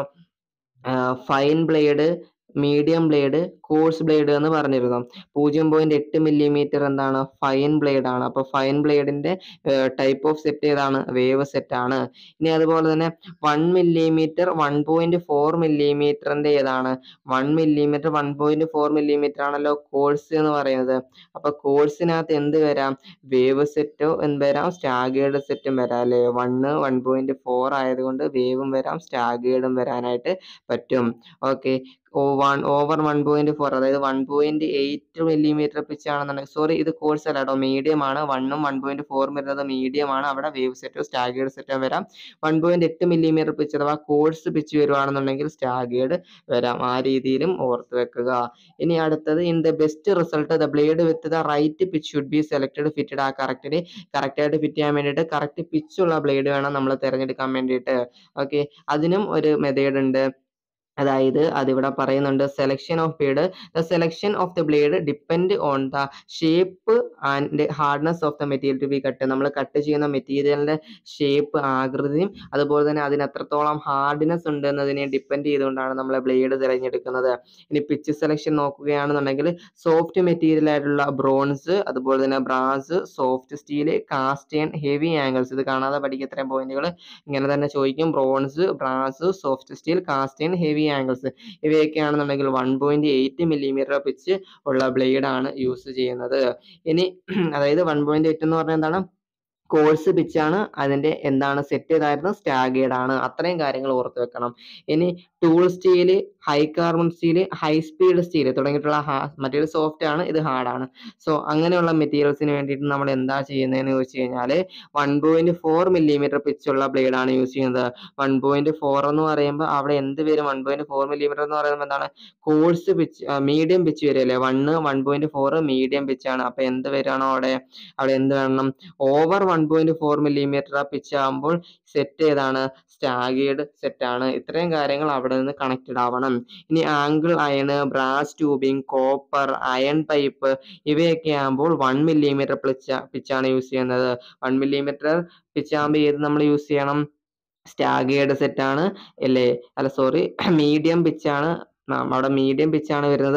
Speaker 1: fine blade, medium blade, coarse blade എന്ന് പറഞ്ഞിരുന്നു. 0.8 മില്ലിമീറ്റർ എന്താണ്, ഫൈൻ ബ്ലേഡ് ആണ്. അപ്പൊ ഫൈൻ ബ്ലേഡിന്റെ ടൈപ്പ് ഓഫ് സെറ്റ് ഏതാണ്, വേവ് സെറ്റ് ആണ്. ഇനി അതുപോലെ തന്നെ 1 മില്ലിമീറ്റർ 1.4 മില്ലിമീറ്ററിന്റെ ഏതാണ്, 1 മില്ലിമീറ്റർ 1.4 മില്ലിമീറ്റർ ആണല്ലോ കോഴ്സ് എന്ന് പറയുന്നത്. അപ്പൊ കോഴ്സിനകത്ത് എന്ത് വരാം, വേവ് സെറ്റോ എന്ത് വരാം, സ്റ്റാഗേർഡ് സെറ്റും വരാം അല്ലെ. 1.4 ആയതുകൊണ്ട് വേവും വരാം, സ്റ്റാഗേർഡും വരാനായിട്ട് പറ്റും. ഓക്കെ, ഓവർ 1.4 അതായത് 1.8 മില്ലിമീറ്റർ പിച്ച് ആണെന്നുണ്ടെങ്കിൽ, സോറി ഇത് കോഴ്സ് അല്ല കേട്ടോ, മീഡിയം ആണ്. 1ഉം 1.4 വരുന്നത് മീഡിയം ആണ്. അവിടെ വേവ് സെറ്റോ സ്റ്റാഗേർഡ് സെറ്റോ വരാം. 1.8 മില്ലിമീറ്റർ പിച്ച് അഥവാ കോഴ്സ് പിച്ച് വരുവാണെന്നുണ്ടെങ്കിൽ സ്റ്റാഗേർഡ് വരാം. ആ രീതിയിലും ഓർത്ത് വെക്കുക. ഇനി അടുത്തത്, in the best result the blade with the right pitch should be selected fitted. ആ കറക്റ്റ് ആയിട്ട് ഫിറ്റ് ചെയ്യാൻ വേണ്ടിയിട്ട് കറക്റ്റ് പിച്ചുള്ള ബ്ലേഡ് വേണം നമ്മൾ തിരഞ്ഞെടുക്കാൻ വേണ്ടിയിട്ട്. ഓക്കെ, അതിനും ഒരു മെത്തേഡ് ഉണ്ട്. അതായത് അതിവിടെ പറയുന്നുണ്ട്, selection of blade, the selection of the blade depend on the shape and hardness of the material to be cut. നമ്മൾ കട്ട് ചെയ്യുന്ന മെറ്റീരിയലിന്റെ ഷേപ്പ്, ആകൃതിയും അതുപോലെ തന്നെ അതിന് എത്രത്തോളം ഹാർഡ്നെസ് ഉണ്ട് എന്നതിനെ ഡിപ്പെൻഡ് ചെയ്തുകൊണ്ടാണ് നമ്മൾ ബ്ലേഡ് തിരഞ്ഞെടുക്കുന്നത്. ഇനി പിച്ച് സെലക്ഷൻ നോക്കുകയാണെന്നുണ്ടെങ്കിൽ, സോഫ്റ്റ് മെറ്റീരിയൽ ആയിട്ടുള്ള ബ്രോൺസ്, അതുപോലെ തന്നെ brass, soft steel, cast iron, heavy angles. ഇത് കാണാതെ പഠിക്കുക, ഇത്രയും പോയിന്റുകൾ ഇങ്ങനെ തന്നെ ചോദിക്കും. Bronze, brass, soft steel, cast iron, heavy angles ഇവയൊക്കെയാണെന്നുണ്ടെങ്കിൽ 1.8 മില്ലിമീറ്റർ പിച്ച് ഉള്ള ബ്ലേഡ് ആണ് യൂസ് ചെയ്യുന്നത്. ഇനി അതായത് 1.8 എന്ന് പറഞ്ഞാൽ എന്താണ്, കോഴ്സ് പിച്ചാണ്. അതിന്റെ എന്താണ് സെറ്റ് ചെയ്തായിരുന്നു, സ്റ്റാഗേർഡ് ആണ്. അത്രയും കാര്യങ്ങൾ ഓർത്ത് വെക്കണം. ഇനി tool steel, high carbon steel, high speed steel തുടങ്ങിയിട്ടുള്ള മറ്റേത് സോഫ്റ്റ് ആണ്, ഇത് ഹാർഡ് ആണ്. സോ അങ്ങനെയുള്ള മെറ്റീരിയൽസിന് വേണ്ടിയിട്ട് നമ്മൾ എന്താ ചെയ്യുന്നതെന്ന് ചോദിച്ചു കഴിഞ്ഞാൽ 1.4 മില്ലിമീറ്റർ പിച്ചുള്ള ബ്ലേഡ് ആണ് യൂസ് ചെയ്യുന്നത്. 1.4 എന്ന് പറയുമ്പോൾ അവിടെ എന്ത് വരും, 1.4 മില്ലിമീറ്റർ എന്ന് പറയുമ്പോൾ എന്താണ്, കോഴ്സ് പിച്ച്, മീഡിയം പിച്ച് വരികയല്ലേ. 1.4 മീഡിയം പിച്ചാണ്. അപ്പൊ എന്ത് വരികയാണോ അവിടെ എന്ത് വേണം, ഓവർ 1.4 മില്ലിമീറ്റർ പിച്ച് ആകുമ്പോൾ സെറ്റ് ഏതാണ്, സ്റ്റാഗേർഡ് സെറ്റ് ആണ്. ഇത്രയും കാര്യങ്ങൾ അവിടെ നിന്ന് കണക്റ്റഡ് ആവണം. ഇനി angle iron, brass tubing, copper, iron pipe ഇവയൊക്കെ ആകുമ്പോൾ 1 മില്ലിമീറ്റർ പിച്ചാണ് യൂസ് ചെയ്യുന്നത്. 1 മില്ലിമീറ്റർ പിച്ച് ആകുമ്പോൾ ഏത് നമ്മൾ യൂസ് ചെയ്യണം, സ്റ്റാഗേർഡ് സെറ്റ് ആണ് അല്ലേ, അല്ല സോറി, മീഡിയം പിച്ചാണ്. അവിടെ മീഡിയം പിച്ചാണ് വരുന്നത്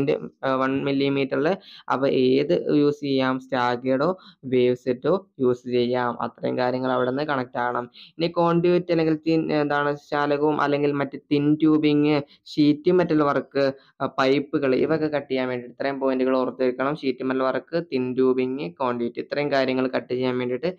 Speaker 1: 1.1 മില്ലിമീറ്ററിൽ. അപ്പൊ ഏത് യൂസ് ചെയ്യാം, സ്റ്റാഗേർഡോ വേവ് സെറ്റോ യൂസ് ചെയ്യാം. അത്രയും കാര്യങ്ങൾ അവിടെ നിന്ന് കണക്ട് ആകണം. ഇനി കോൺഡ്യൂറ്റ് അല്ലെങ്കിൽ എന്താണ്, ശാലകവും അല്ലെങ്കിൽ മറ്റ് thin tubing, sheet metal work, പൈപ്പുകൾ ഇവയൊക്കെ കട്ട് ചെയ്യാൻ വേണ്ടി ഇത്രയും പോയിന്റുകൾ ഓർത്ത് വെക്കണം. Sheet metal work, thin tubing, conduit ഇത്രയും കാര്യങ്ങൾ കട്ട് ചെയ്യാൻ വേണ്ടിയിട്ട്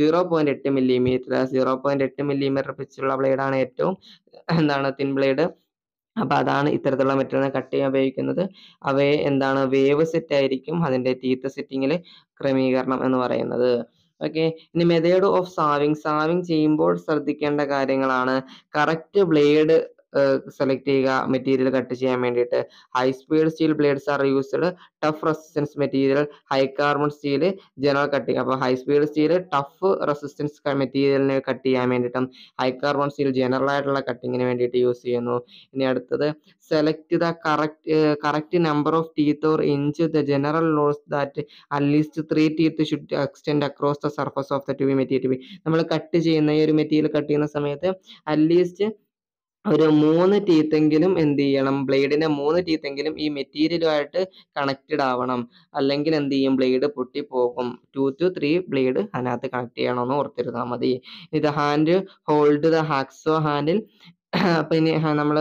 Speaker 1: 0.8 മില്ലിമീറ്റർ 0.8 മില്ലിമീറ്റർ പിച്ചുള്ള ബ്ലേഡാണ് ഏറ്റവും എന്താണ്, തിൻ ബ്ലേഡ്. അപ്പൊ അതാണ് ഇത്തരത്തിലുള്ള മെറ്റീരിയൽ കട്ട് ചെയ്യാൻ ഉപയോഗിക്കുന്നത്. അവയെ എന്താണ്, വേവ് സെറ്റ് ആയിരിക്കും അതിന്റെ ടീത്ത് സെറ്റിങ്ങിൽ ക്രമീകരണം എന്ന് പറയുന്നത്. ഓക്കെ, ഇനി മെത്തേഡ് ഓഫ് സാവിങ് ചെയ്യുമ്പോൾ ശ്രദ്ധിക്കേണ്ട കാര്യങ്ങളാണ്. കറക്റ്റ് ബ്ലേഡ് സെലക്ട് ചെയ്യുക മെറ്റീരിയൽ കട്ട് ചെയ്യാൻ വേണ്ടിയിട്ട്. High speed steel blades are used, tough resistance material, high carbon steel, general cutting. അപ്പോൾ high speed steel tough resistance മെറ്റീരിയലിനെ കട്ട് ചെയ്യാൻ വേണ്ടിയിട്ടും, ഹൈ കാർബൺ സ്റ്റീൽ ജനറൽ ആയിട്ടുള്ള കട്ടിങ്ങിന് വേണ്ടിയിട്ട് യൂസ് ചെയ്യുന്നു. ഇനി അടുത്തത്, select the correct number of teeth or inch the general laws that at least 3 teeth should extend across the surface of the tube material. നമ്മൾ cut ചെയ്യുന്ന ഈ ഒരു മെറ്റീരിയൽ കട്ട് ചെയ്യുന്ന സമയത്ത് അറ്റ്ലീസ്റ്റ് ഒരു 3 ടീത്തെങ്കിലും എന്ത് ചെയ്യണം, ബ്ലേഡിന്റെ 3 ടീത്തെങ്കിലും ഈ മെറ്റീരിയലുമായിട്ട് കണക്റ്റഡ് ആവണം. അല്ലെങ്കിൽ എന്ത് ചെയ്യും, ബ്ലേഡ് പൊട്ടിപ്പോകും. 2 to 3 ബ്ലേഡ് അതിനകത്ത് കണക്ട് ചെയ്യണമെന്ന് ഓർത്തിരുന്നാൽ മതി. ഇത് hand hold the hacksaw handle. അപ്പൊ ഇനി നമ്മൾ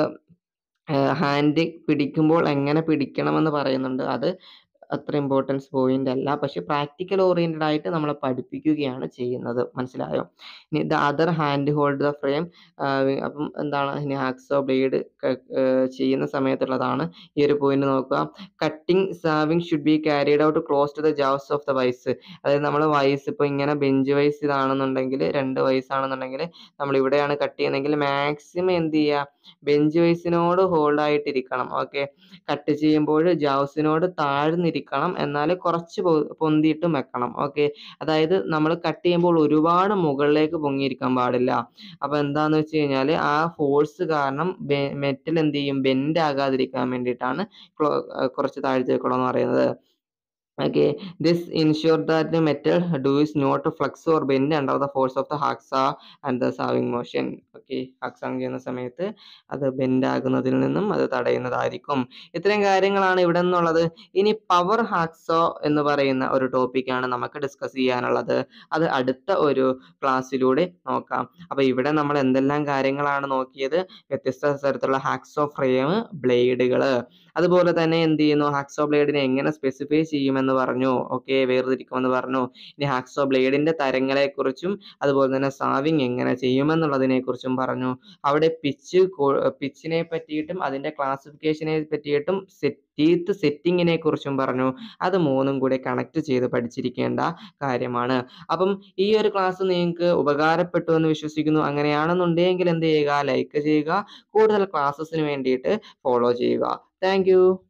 Speaker 1: ഹാൻഡ് പിടിക്കുമ്പോൾ എങ്ങനെ പിടിക്കണമെന്ന് പറയുന്നുണ്ട്. അത് അത്ര ഇമ്പോർട്ടൻസ് പോയിന്റ് അല്ല, പക്ഷെ പ്രാക്ടിക്കൽ ഓറിയന്റഡ് ആയിട്ട് നമ്മളെ പഠിപ്പിക്കുകയാണ് ചെയ്യുന്നത്. മനസ്സിലായോ? ഇനി the other hand hold the frame. അപ്പം എന്താണ്, ഇനി ഹാക്സോ ബ്ലേഡ് ചെയ്യുന്ന സമയത്തുള്ളതാണ് ഈ ഒരു പോയിന്റ് നോക്കുക. Cutting sawing should be carried out close to the jaws of the vice. അതായത് നമ്മൾ വൈസ് ഇപ്പോൾ ഇങ്ങനെ ബെഞ്ച് വൈസ് ഇതാണെന്നുണ്ടെങ്കിൽ, 2 വൈസ് ആണെന്നുണ്ടെങ്കിൽ നമ്മൾ ഇവിടെയാണ് കട്ട് ചെയ്യുന്നതെങ്കിൽ മാക്സിമം എന്ത് ചെയ്യുക, ബെഞ്ച് വൈസിനോട് ഹോൾഡ് ആയിട്ടിരിക്കണം. ഓക്കെ, കട്ട് ചെയ്യുമ്പോൾ ജാവ്സിനോട് താഴ്ന്നിരിക്കണം, എന്നാൽ കുറച്ച് പൊന്തിയിട്ടും വെക്കണം. ഓക്കെ, അതായത് നമ്മൾ കട്ട് ചെയ്യുമ്പോൾ ഒരുപാട് മുകളിലേക്ക് പൊങ്ങിയിരിക്കാൻ പാടില്ല. അപ്പൊ എന്താന്ന് വെച്ച് കഴിഞ്ഞാൽ ആ ഫോഴ്സ് കാരണം മെറ്റൽ എന്ത് ചെയ്യും, ബെൻഡ് ആകാതിരിക്കാൻ വേണ്ടിയിട്ടാണ് കുറച്ച് താഴ്ത്തി വെക്കണം എന്ന് പറയുന്നത്. Okay, this ensure that the metal does not flex or bend under the force of the hacksaw and the sawing motion. Okay, hacksaw ചെയ്യുന്ന സമയത്ത് അത് ബെൻഡ് ആകുന്നതിൽ നിന്നും അത് തടയുന്നതായിരിക്കും. ഇത്രയും കാര്യങ്ങളാണ് ഇവിടെ നിന്നുള്ളത്. ഇനി പവർ ഹാക്സോ എന്ന് പറയുന്ന ഒരു ടോപ്പിക്കാണ് നമുക്ക് ഡിസ്കസ് ചെയ്യാനുള്ളത്. അത് അടുത്ത ഒരു ക്ലാസ്സിലൂടെ നോക്കാം. അപ്പൊ ഇവിടെ നമ്മൾ എന്തെല്ലാം കാര്യങ്ങളാണ് നോക്കിയത്, വ്യത്യസ്ത തരത്തിലുള്ള ഹാക്സോ ഫ്രെയിം, ബ്ലേഡുകൾ, അതുപോലെ തന്നെ എന്ത് ചെയ്യുന്നു, ഹാക്സോ ബ്ലേഡിനെ എങ്ങനെ സ്പെസിഫൈ ചെയ്യുമെന്ന് വേർതിരിക്കുമെന്ന് പറഞ്ഞു. ഓക്കെ, വേർതിരിക്കുമെന്ന് പറഞ്ഞു. ഇനി ഹാക്സോ ബ്ലേഡിന്റെ തരങ്ങളെ കുറിച്ചും അതുപോലെ തന്നെ സാവിങ് എങ്ങനെ ചെയ്യുമെന്നുള്ളതിനെ കുറിച്ചും പറഞ്ഞു. അവിടെ പിച്ചിനെ പറ്റിയിട്ടും അതിന്റെ ക്ലാസിഫിക്കേഷനെ പറ്റിയിട്ടും ടീത്ത് സെറ്റിങ്ങിനെ കുറിച്ചും പറഞ്ഞു. അത് മൂന്നും കൂടി കണക്ട് ചെയ്ത് പഠിച്ചിരിക്കേണ്ട കാര്യമാണ്. അപ്പം ഈ ഒരു ക്ലാസ് നിങ്ങൾക്ക് ഉപകാരപ്പെട്ടു എന്ന് വിശ്വസിക്കുന്നു. അങ്ങനെയാണെന്നുണ്ടെങ്കിൽ എന്ത് ചെയ്യുക, ലൈക്ക് ചെയ്യുക, കൂടുതൽ ക്ലാസ്സസിന് വേണ്ടിയിട്ട് ഫോളോ ചെയ്യുക. Thank U.